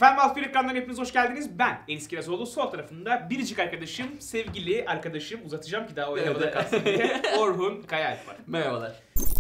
Efendim Alfir ekranlarına hepiniz hoş geldiniz. Ben Enis Kirazoğlu. Sol tarafında biricik arkadaşım, sevgili arkadaşım, uzatacağım ki daha oynamada kalsın diye, Orhun Kayaalp var. Merhabalar.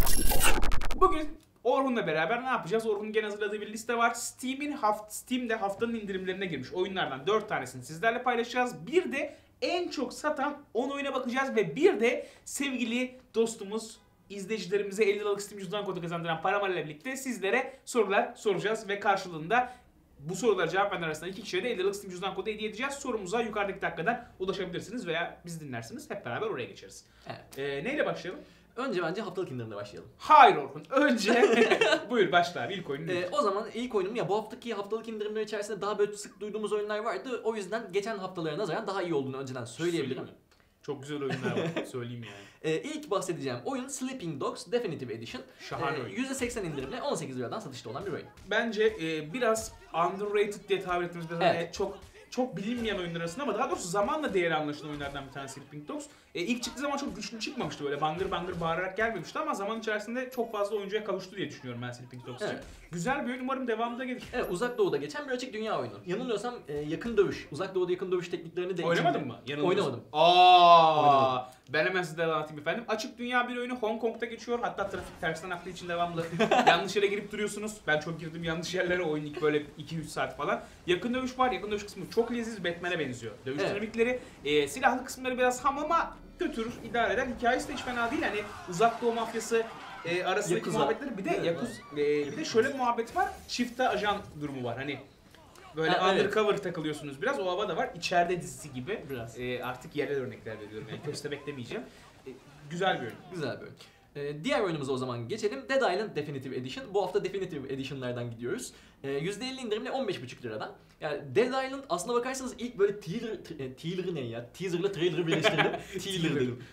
Bugün Orhun'la beraber ne yapacağız? Orhun'un gene hazırladığı bir liste var. Steam'de haftanın indirimlerine girmiş oyunlardan 4 tanesini sizlerle paylaşacağız. Bir de en çok satan 10 oyuna bakacağız ve bir de sevgili dostumuz, izleyicilerimize 50 liralık Steam cüzdan kodu kazandıran Paramal ile birlikte sizlere sorular soracağız ve karşılığında bu sorulara cevap verenler arasında 2 kişiye de 50 liralık Steam cüzdan kodu hediye edeceğiz. Sorumuza yukarıdaki dakikadan ulaşabilirsiniz veya bizi dinlersiniz. Hep beraber oraya geçeriz. Evet. Neyle başlayalım? Önce bence haftalık indirimle başlayalım. Hayır Orhun. Önce buyur başla abi ilk oyunu. O zaman ilk oyunum ya bu haftaki haftalık indirimler içerisinde daha böyle sık duyduğumuz oyunlar vardı. O yüzden geçen haftalara nazaran daha iyi olduğunu önceden söyleyebilirim. Çok güzel oyunlar var. Söyleyeyim yani. İlk bahsedeceğim oyun Sleeping Dogs Definitive Edition. Şahane oyun. %80 indirimle 18 liradan satışta olan bir oyun. Bence biraz underrated diye tabir ettiğimiz biraz Evet. çok bilinmeyen oyunlar arasında ama daha doğrusu zamanla değeri anlaşılan oyunlardan bir tanesi Sleeping Dogs. İlk çıktığı zaman çok güçlü çıkmamıştı, böyle bangır bangır bağırarak gelmemişti ama zaman içerisinde çok fazla oyuncuya kavuştu diye düşünüyorum ben Sleeping Dogs için. Evet. Güzel bir oyun, umarım devamı da gelir. Evet, Uzak Doğu'da geçen bir açık dünya oyunu. Yanılmıyorsam yakın dövüş, Uzak Doğu'da yakın dövüş tekniklerini de Oynamadın mı? Oynamadım. Oynamadım. Ben hemen size anlatayım efendim. Açık dünya bir oyunu, Hong Kong'da geçiyor. Hatta trafik tersten aktığı için devamlı yanlış yere girip duruyorsunuz. Ben çok girdim yanlış yerlere, oyun ilk böyle 2-3 saat falan. Yakın dövüş var. Yakın dövüş kısmı çok leziz, Batman'e benziyor. Dövüş dinamikleri, silahlı kısımları biraz ham ama götürür, idare eder. Hikayesi de hiç fena değil. Hani Uzak Doğu mafyası arasındaki Yakuza muhabbetleri, bir de bir de şöyle bir muhabbet var. Çifte ajan durumu var. Hani böyle undercover takılıyorsunuz biraz. O hava da var. İçeride dizisi gibi. Biraz. Artık yerel örnekler veriyorum. Yani köstebek demeyeceğim. Güzel bir oyun. Güzel bir oyun. Diğer oyunumuza o zaman geçelim. Dead Island Definitive Edition. Bu hafta Definitive Edition'lardan gidiyoruz. %50 indirimle 15,5 liradan. Yani Dead Island aslına bakarsanız ilk böyle teaser'ı ne ya? Teaser'la trailer'ı birleştirdim. Teaser dedim.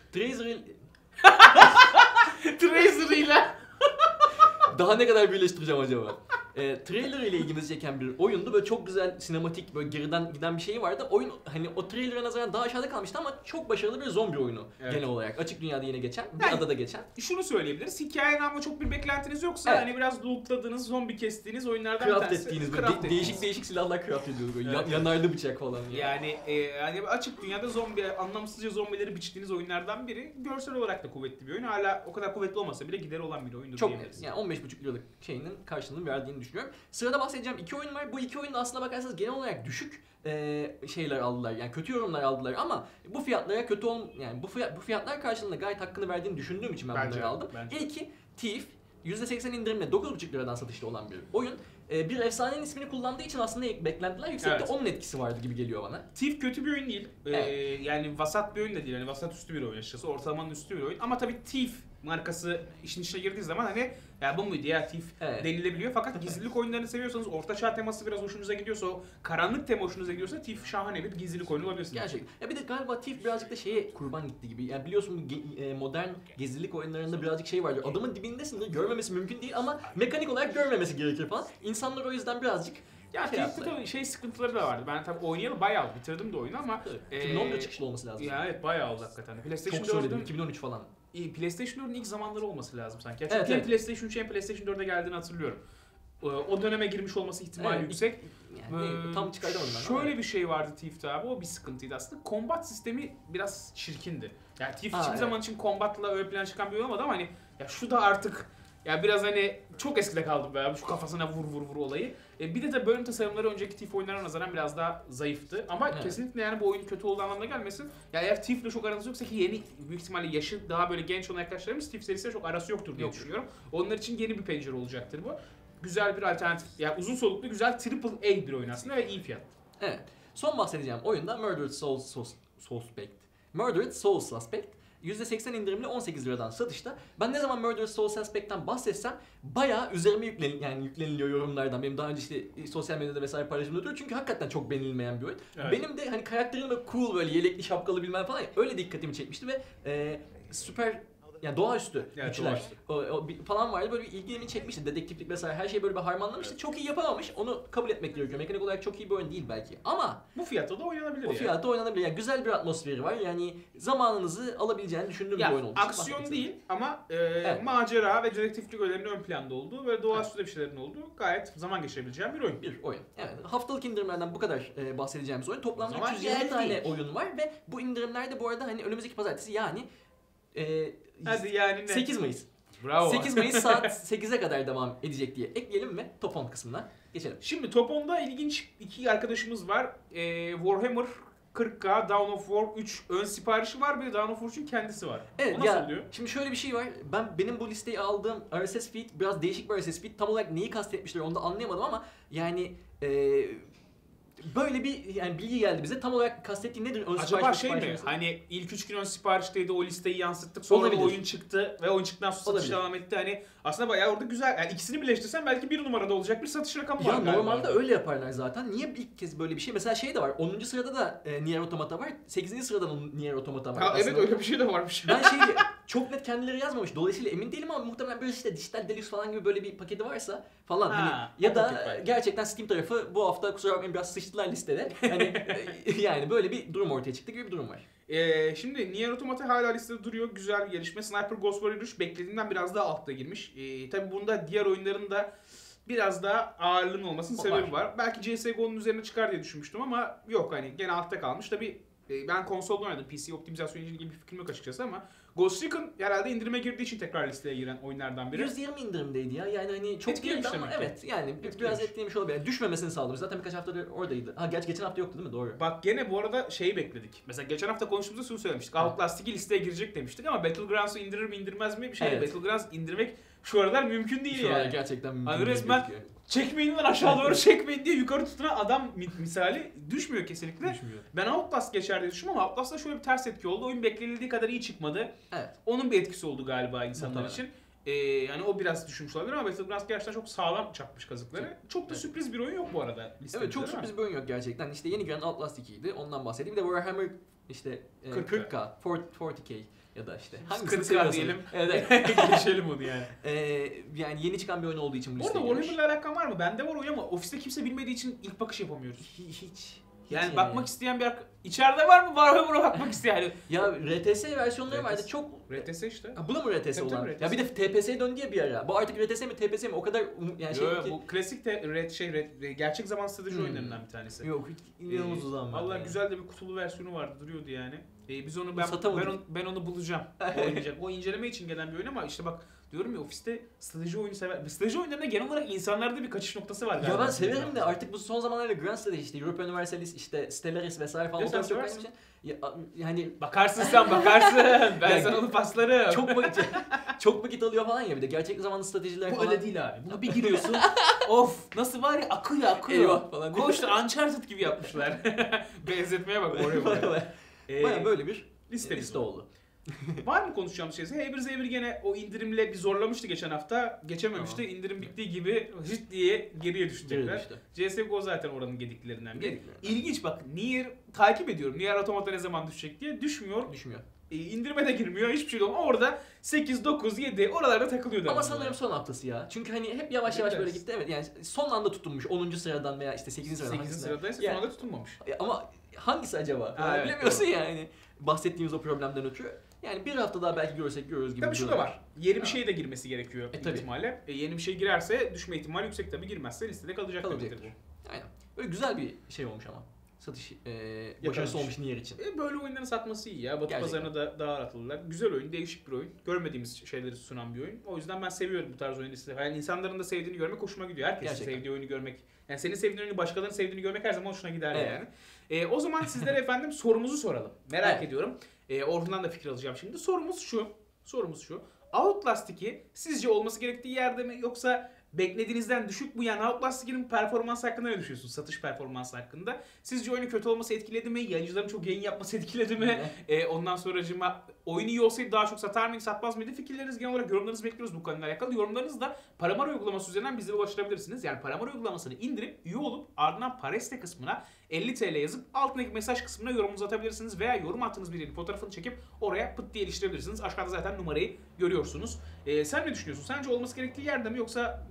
Tracer'ıyla. Daha ne kadar birleştireceğim acaba? Trailer ile ilgimizi çeken bir oyundu. Böyle çok güzel sinematik, böyle geriden giden bir şeyi vardı. Oyun hani o trailer'a nazaran daha aşağıda kalmıştı ama çok başarılı bir zombi oyunu genel olarak. Açık dünyada yine geçen, bir adada geçen. Şunu söyleyebiliriz. Hikayenin ama çok bir beklentiniz yoksa hani biraz lootladığınız, zombi kestiğiniz oyunlardan bir tanesi. Ettiğiniz böyle değişik silahlar craft ediyorduk. Böyle yanarlı bıçak falan. Yani açık dünyada anlamsızca zombileri biçtiğiniz oyunlardan biri. Görsel olarak da kuvvetli bir oyun. Hala o kadar kuvvetli olmasa bile gideri olan bir oyundur çok diyebiliriz. Yani 15,5 liralık şeyinin karşılığını verdiğini düşünüyorum. Sırada bahsedeceğim 2 oyun var. Bu 2 oyun da aslına bakarsanız genel olarak düşük şeyler aldılar. Yani kötü yorumlar aldılar ama bu fiyatlara bu fiyatlar karşılığında gayet hakkını verdiğini düşündüğüm için ben bunları aldım. İlki Thief, %80 indirimle 9,5 liradan satışta olan bir oyun. Bir efsanenin ismini kullandığı için aslında beklentiler yüksekti. Onun etkisi vardı gibi geliyor bana. Thief kötü bir oyun değil. Yani vasat bir oyun da değil. Yani vasat üstü bir oyun açıkçası. Ortalamanın üstü bir oyun. Ama tabii Thief markası işin içine girdiği zaman hani ya bu muydu ya Thief denilebiliyor. Fakat gizlilik oyunlarını seviyorsanız, ortaçağ teması biraz hoşunuza gidiyorsa, o karanlık tema hoşunuza gidiyorsa Thief şahane bir gizlilik oyunu olabilirsiniz. Gerçekten. Ya bir de galiba Thief birazcık da şeye kurban gitti gibi. Yani biliyorsun bu modern gizlilik oyunlarında birazcık şey vardır. Adamın dibindesin, görmemesi mümkün değil ama mekanik olarak görmemesi gerekir falan. İnsanlar o yüzden birazcık ya Thief'te tabii sıkıntıları da vardı. Ben tabii oynayalı bayağı bitirdim de oyunu ama 2011 çıkışlı olması lazım. Ya evet bayağı oldu hakikaten. PlayStation çok söyledim, 2013 falan. PlayStation 4'ün ilk zamanları olması lazım sanki. Çünkü hem PlayStation 3'e hem PlayStation 4'e geldiğini hatırlıyorum. O döneme girmiş olması ihtimali yüksek. Yani tam çıkartamadım ben. Şöyle bir şey vardı Thief'te abi, o bir sıkıntıydı aslında. Combat sistemi biraz çirkindi. Yani Thief hiçbir zaman için combat'la ön plana çıkan bir oyun olmadı ama hani ya şu da artık ya biraz hani çok eskide kaldım be abi, şu kafasına vur olayı. Bir de bölüm tasarımları önceki Thief oyunlarına nazaran biraz daha zayıftı. Ama kesinlikle yani bu oyun kötü olduğu anlamına gelmesin. Ya eğer Thief'le çok aranız yoksa, ki yeni büyük ihtimalle yaşı daha böyle genç olan arkadaşlarımız Thief serisiyle çok arası yoktur diye düşünüyorum. Onlar için yeni bir pencere olacaktır bu. Güzel bir alternatif. Yani uzun soluklu güzel AAA bir oyun aslında ve iyi fiyat. Evet. Son bahsedeceğim oyunda Murdered Soul Suspect. Murdered Soul Suspect. %80 indirimli 18 liradan satışta. Ben ne zaman Murdered Soul Suspect'ten bahsetsem bayağı üzerime yükleniliyor yorumlardan. Benim daha önce işte sosyal medyada vesaire paylaşımda duruyor. Çünkü hakikaten çok beğenilmeyen bir oyun. Evet. Benim de hani karakterim böyle cool, böyle yelekli şapkalı bilmem falan, öyle dikkatimi çekmişti ve süper yani doğaüstü Evet, güçler doğaüstü. falan vardı. Böyle bir ilgimi çekmişti. Dedektiflik vesaire her şeyi böyle bir harmanlamıştı. Evet. Çok iyi yapamamış. Onu kabul etmek gerekiyor. Mekanik olarak çok iyi bir oyun değil belki. Ama Bu fiyatta da oynanabilir o ya. fiyatta oynanabilir. Yani güzel bir atmosferi var. Yani zamanınızı alabileceğini düşündüğüm bir oyun olduğu için Aksiyon bahsetmek değil ama Evet. macera ve dedektiflik öğelerinin ön planda olduğu ve doğaüstü de bir şeylerin olduğu gayet zaman geçirebileceğim bir oyun. bir oyun. Evet. Haftalık indirimlerden bu kadar bahsedeceğimiz oyun. O Toplamda zaman 320 tane geldik. oyun var ve bu indirimlerde bu arada hani önümüzdeki pazartesi yani Hadi yani ne? 8 Mayıs. Bravo. 8 Mayıs saat 8'e kadar devam edecek diye ekleyelim ve top 10 kısmına geçelim. Şimdi top 10'da ilginç iki arkadaşımız var. Warhammer 40K Dawn of War 3 ön siparişi var, bir de Dawn of War 3'ün kendisi var. Evet O nasıl ya oluyor? şimdi şöyle bir şey var. Benim bu listeyi aldığım RSS feed biraz değişik bir RSS feed. Tam olarak neyi kastetmişler onu da anlayamadım ama yani böyle bir yani bilgi geldi bize. Tam olarak kastettiği nedir? Ön Acaba sipariş şey mi? sipariş Hani ilk 3 gün ön siparişteydi, o listeyi yansıttık, sonra da Olabilir. oyun çıktı ve oyun çıktıktan sonra satış Olabilir. devam etti. Hani aslında bayağı orada güzel. Yani ikisini birleştirsen belki bir numarada olacak bir satış rakamı var Ya galiba. normalde öyle yaparlar zaten. Niye ilk kez böyle bir şey? Mesela şey de var. 10. sırada da Nier Automata var. 8. sırada da Nier Automata var. Ha, evet aslında. öyle bir şey de varmış. Ben çok net kendileri yazmamış. Dolayısıyla emin değilim ama muhtemelen böyle işte dijital deluxe falan gibi böyle bir paketi varsa falan Ha, hani ya o da paket belki. gerçekten Steam tarafı bu hafta kusura bakmayın biraz sıçtılar listede. Hani yani böyle bir durum ortaya çıktı gibi bir durum var. Şimdi Nier Automata hala listede duruyor. Güzel bir gelişme. Sniper Ghost Warrior 3 beklediğimden biraz daha altta girmiş. Tabi bunda diğer oyunların da biraz daha ağırlığının olmasının O sebebi var. Belki CSGO'nun üzerine çıkar diye düşünmüştüm ama yok, hani gene altta kalmış. Tabi ben konsolda oynadım. PC optimizasyonu ile ilgili bir fikrim yok açıkçası ama Ghost Recon herhalde indirime girdiği için tekrar listeye giren oyunlardan biri. 120 indirimdeydi ya. Yani hani çok Etkilemiş değildi ama demek ki. evet yani Etkilemiş. biraz etkilemiş olabilir. Düşmemesini sağlamış. Zaten birkaç haftadır oradaydı. Ha gerçi geçen hafta yoktu değil mi? Doğru. Bak gene bu arada şeyi bekledik. Mesela geçen hafta konuştuğumuzda şunu söylemiştik. Evet. Outlast 2 listeye girecek demiştik ama Battlegrounds'ı indirir mi indirmez mi bir şey. Evet. Battlegrounds indirmek şu aralar mümkün değil Şu an yani. gerçekten mümkün Hani değil resmen gözüküyor. çekmeyin lan aşağı doğru çekmeyin diye yukarı tutunan adam misali düşmüyor kesinlikle. Düşmüyor. Ben Outlast geçer diye düşündüm ama Outlast'ta şöyle bir ters etki oldu. Oyun beklenildiği kadar iyi çıkmadı. Evet. Onun bir etkisi oldu galiba insanlar Muhtemelen. için. Yani o biraz düşmüş olabilir ama Battlegrounds gerçekten çok sağlam çakmış kazıkları. Çok da Evet. sürpriz bir oyun yok bu arada listemizde. Evet çok değil mi? sürpriz bir oyun yok gerçekten. İşte yeni giren Outlast 2'ydi. Ondan bahsedeyim. Bir de Warhammer işte 40K. 40K, 40K ya da işte hangisini 40K seviyorsanız. diyelim. Evet. Geçelim onu yani. Yani yeni çıkan bir oyun olduğu için bu Bu arada listeye girmiş. Warhammer'la alakan var mı? Bende var oyun ama ofiste kimse bilmediği için ilk bakış yapamıyoruz. Hiç. Yani bakmak isteyen bir içeride var mı Warhammer'a bakmak isteyen? Yani Ya RTS versiyonları vardı RTS. çok. RTS işte. Ha, bu da mı RTS Tabii, olan? tabii, RTS. Ya bir de TPS'ye döndü ya bir ara. Bu artık RTS mi TPS mi o kadar yani şey Yo, ki. bu klasik de gerçek zaman strateji oyunlarından bir tanesi. Yok inanılmaz uzun Valla güzel de bir kutulu versiyonu vardı, duruyordu yani. Biz onu Satamadık. ben onu bulacağım. Oynayacağım. O inceleme için gelen bir oyun ama işte bak diyorum ya ofiste strateji oyunu sever. Strateji oyunlarında genel olarak insanlarda bir kaçış noktası var galiba. Ya ben severim de artık bu son zamanlarda Grand Strategy işte Europa Universalis işte Stellaris vesaire falan Ya o tarz sen çok benim seversin. için. Yani Bakarsın sen bakarsın. Ben Ya- sana onu paslarım. çok vakit alıyor falan ya bir de gerçek zamanlı stratejiler Bu falan. öyle değil abi. Buna bir giriyorsun. Of nasıl var ya akıyor. Eyvah falan diye. Koştu Uncharted gibi yapmışlar. Benzetmeye bak oraya buraya. Baya böyle bir listemiz liste oldu. Var mı konuşacağımız şeyse? H1Z1 gene o indirimle bir zorlamıştı geçen hafta. Geçememişti. Tamam. İndirim bittiği gibi hıt diye geriye düştü tekrar. İşte. CSGO zaten oranın gediklerinden biri. Gediklerinden. İlginç bak. Nier takip ediyorum. Nier Automata ne zaman düşecek diye. Düşmüyor. Düşmüyor. İndirime de girmiyor. Hiçbir şey de olmuyor. Orada 8, 9, 7 oralarda takılıyor. Ama devamlı. sanırım son haftası ya. Çünkü hani hep yavaş yavaş böyle gitti evet yani son anda tutunmuş 10. sıradan veya işte 8. sıradan. 8. hangisinde. sıradaysa Yani- sonra da tutulmamış. Ama hangisi acaba? Ha, evet, bilemiyorsun yani. Bahsettiğimiz o problemden ötürü. Yani bir hafta daha belki görürüz gibi. Tabii şu da var. Yeni bir şey de girmesi gerekiyor tabii. ihtimalle. Yeni bir şey girerse düşme ihtimali yüksek tabii. Girmezse listede kalacak Kalacak. demektir bu. Aynen. Böyle güzel bir şey olmuş ama. Satış başarısı Yakalamış. olmuş Nier için. Böyle oyunların satması iyi ya. Batı Gerçekten. pazarına da daha rahat alırlar. Güzel oyun, değişik bir oyun. Görmediğimiz şeyleri sunan bir oyun. O yüzden ben seviyorum bu tarz oyun listeleri. Yani insanların da sevdiğini görmek hoşuma gidiyor. Herkesin Gerçekten. sevdiği oyunu görmek. Yani senin sevdiğin oyunu başkalarının sevdiğini görmek her zaman hoşuna gider Evet. yani. O zaman sizlere efendim sorumuzu soralım. Merak Evet. ediyorum. Orhun'dan da fikir alacağım şimdi. Sorumuz şu. Outlast 2 sizce olması gerektiği yerde mi yoksa beklediğinizden düşük bu. Yani Outlast 2'nin performansı hakkında ne düşünüyorsunuz? Satış performansı hakkında. Sizce oyunun kötü olması etkiledi mi? Yayıncıların çok yayın yapması etkiledi mi? Ondan sonracığıma oyun iyi olsaydı daha çok satar mıydı, satmaz mıydı? Fikirleriniz, genel olarak yorumlarınızı bekliyoruz bu konuyla alakalı. Yorumlarınızı da Paramar uygulaması üzerinden bizlere ulaştırabilirsiniz. Yani Paramar uygulamasını indirip üye olup ardından Pareste kısmına 50 TL yazıp altındaki mesaj kısmına yorumunuzu atabilirsiniz veya yorum attığınız birinin fotoğrafını çekip oraya pıt diye iliştirebilirsiniz. Aşağıda zaten numarayı görüyorsunuz. Sen ne düşünüyorsun? Sence olması gerektiği yerde mi yoksa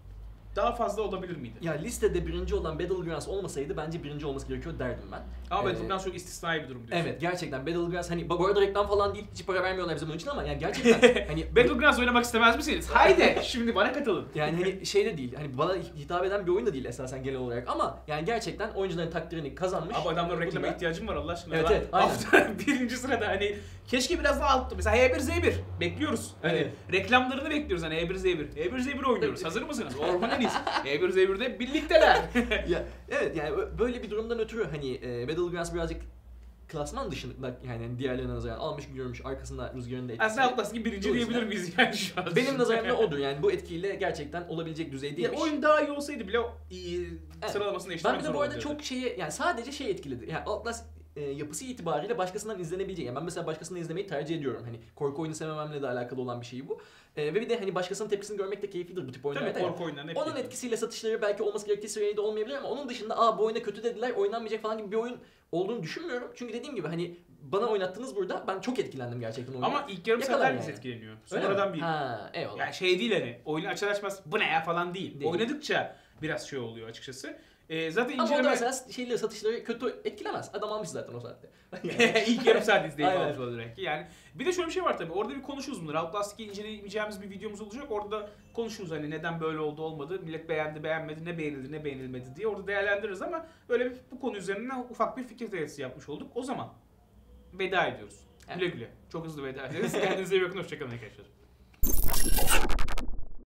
daha fazla olabilir miydi? Ya listede birinci olan Battlegrounds olmasaydı bence birinci olması gerekiyor derdim ben. Ama Battlegrounds çok istisnai bir durum diyorsun. Evet, gerçekten Battlegrounds hani bu arada reklam falan değil, hiç para vermiyorlar bize bunun için ama yani gerçekten hani Battlegrounds oynamak istemez misiniz? Haydi şimdi bana katılın. yani hani şey de değil, hani bana hitap eden bir oyun da değil esasen genel olarak ama yani gerçekten oyuncuların takdirini kazanmış. Abi adamların reklama Bunda- ihtiyacım var Allah aşkına. Evet, Lan evet, aynen. hafta birinci sırada hani keşke biraz daha altta. Mesela H1Z1 bekliyoruz. Hani Evet. reklamlarını bekliyoruz hani H1Z1. H1Z1 oynuyoruz. Hazır mısınız? Ormaneliz. H1Z1'de birlikteler. Ya, evet yani böyle bir durumdan ötürü hani Battlegrounds birazcık klasman dışında yani diğerlerine nazaran almış görmüş arkasında rüzgarın da etkisi. Aslında Outlast gibi birinci diyebilir miyiz yani şu an? Benim nazarımda odur yani bu etkiyle gerçekten olabilecek düzeyde Ya değilmiş. oyun daha iyi olsaydı bile iyi sıralamasını Ben değiştirmek bir zor de bu arada olurdu. çok şeyi yani sadece şey etkiledi. Yani Outlast yapısı itibariyle başkasından izlenebilecek. Yani ben mesela başkasından izlemeyi tercih ediyorum. Hani korku oyunu sevmememle de alakalı olan bir şey bu. Ve bir de hani başkasının tepkisini görmek de keyiflidir bu tip oyunlarda. Tabii korku oyunlarının hep Onun keyifli. etkisiyle satışları belki olması gerektiği seviyede olmayabilir ama onun dışında bu oyuna kötü dediler, oynanmayacak falan gibi bir oyun olduğunu düşünmüyorum. Çünkü dediğim gibi hani bana oynattınız burada ben çok etkilendim gerçekten oyuna. Ama ilk yarım saat Yakalar herkes yani. etkileniyor. Öyle Sonradan mi? bir... Ha, eyvallah. Yani şey değil hani oyunu açar açmaz bu ne ya falan değil. Değil. Oynadıkça biraz şey oluyor açıkçası. Zaten Ama o da inceleme... mesela şeyleri satışları kötü etkilemez. Adam almış zaten o saatte. İlk yarım saat izleyip Aynen. almış olarak. Yani bir de şöyle bir şey var tabii. Orada bir konuşuruz bunları. Outlast 2 inceleyemeyeceğimiz bir videomuz olacak. Orada da konuşuruz hani neden böyle oldu olmadı. Millet beğendi beğenmedi, ne beğenildi ne beğenilmedi diye. Orada değerlendiririz ama böyle bu konu üzerinden ufak bir fikir teorisi yapmış olduk. O zaman veda ediyoruz. Evet. Güle güle. Çok hızlı veda ederiz. Kendinize iyi bakın. Hoşçakalın arkadaşlar.